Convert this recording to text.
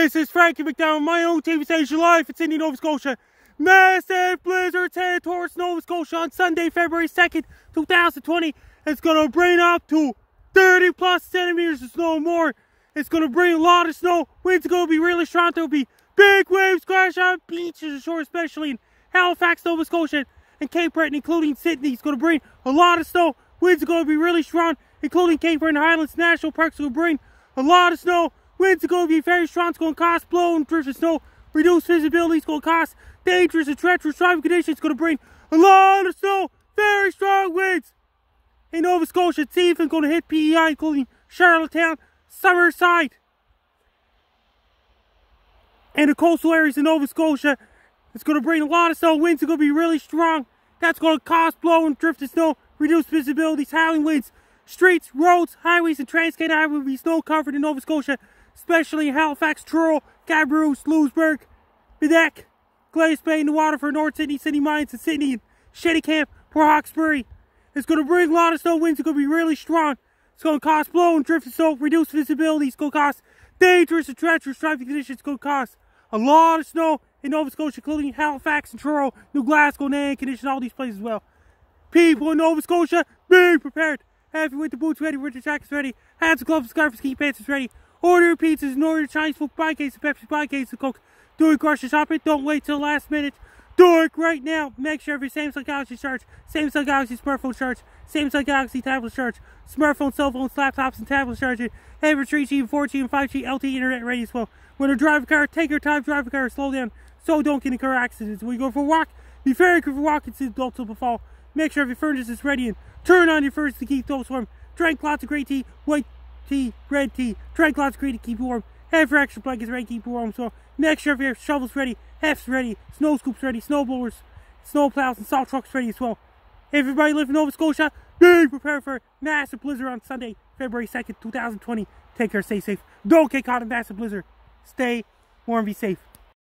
This is Frankie McDowell, my own TV station live in Sydney, Nova Scotia. Massive blizzard headed towards Nova Scotia on Sunday, February 2nd, 2020. It's going to bring up to 30 plus centimeters of snow more. It's going to bring a lot of snow. Winds are going to be really strong. There will be big waves crash on beaches ashore, especially in Halifax, Nova Scotia, and Cape Breton, including Sydney. It's going to bring a lot of snow. Winds are going to be really strong, including Cape Breton Highlands National Parks. Will bring a lot of snow. Winds are going to be very strong. It's going to cause blowing drifts of snow, reduced visibility. It's going to cause dangerous and treacherous driving conditions. It's going to bring a lot of snow, very strong winds. In Nova Scotia, it's even going to hit PEI, including Charlottetown, Summerside, and the coastal areas in Nova Scotia. It's going to bring a lot of snow. Winds are going to be really strong. That's going to cause blowing drift of snow, reduced visibility, howling winds. Streets, roads, highways, and Transcanada Highway will be snow covered in Nova Scotia, especially in Halifax, Truro, Cabroos, Louisbourg, Bedeck, Glace Bay, and the Waterford, North Sydney, Sydney Mines, and Sydney, and Shettycamp, Port Hawkesbury. It's going to bring a lot of snow. Winds are going to be really strong. It's going to cause blowing drift of snow, reduced visibility. It's going to cause dangerous and treacherous driving conditions. It's going to cause a lot of snow in Nova Scotia, including Halifax and Truro, New Glasgow, Nain, condition, all these places as well. People in Nova Scotia, be prepared. Have your winter boots ready, winter jackets ready, hats and gloves, scarves, ski pants is ready. Order your pizzas and order your Chinese food, buy case of Pepsi, buy case of Coke. Do it grocery shopping, don't wait till the last minute. Do it right now. Make sure every Samsung Galaxy charge, Samsung Galaxy smartphone charge, Samsung Galaxy tablet charge, smartphone, cell phones, laptops, and tablets charging. Every 3G, 4G, and 5G LTE internet ready as well. When you drive a car, take your time, drive a car, slow down, so don't get in car accidents. When you go for a walk, be very careful walking to the adult till the fall. Make sure every furnace is ready and turn on your furnace to keep those warm. Drink lots of great tea, white tea, red tea. Drink lots of green tea to keep you warm. Have your extra blankets ready to keep you warm. So make sure your shovels ready, hefts ready, snow scoops ready, snow blowers, snow plows, and salt trucks ready as well. Everybody living in Nova Scotia, be prepared for a massive blizzard on Sunday, February 2nd, 2020. Take care, stay safe. Don't get caught in a massive blizzard. Stay warm, be safe.